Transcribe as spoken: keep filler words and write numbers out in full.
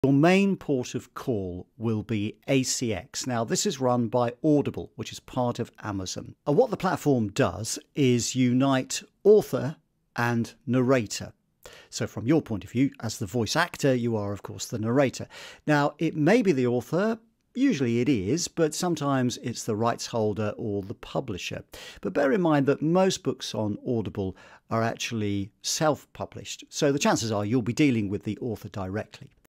Your main port of call will be A C X. Now, this is run by Audible, which is part of Amazon. And what the platform does is unite author and narrator. So from your point of view, as the voice actor, you are, of course, the narrator. Now, it may be the author. Usually it is, but sometimes it's the rights holder or the publisher. But bear in mind that most books on Audible are actually self-published. So the chances are you'll be dealing with the author directly.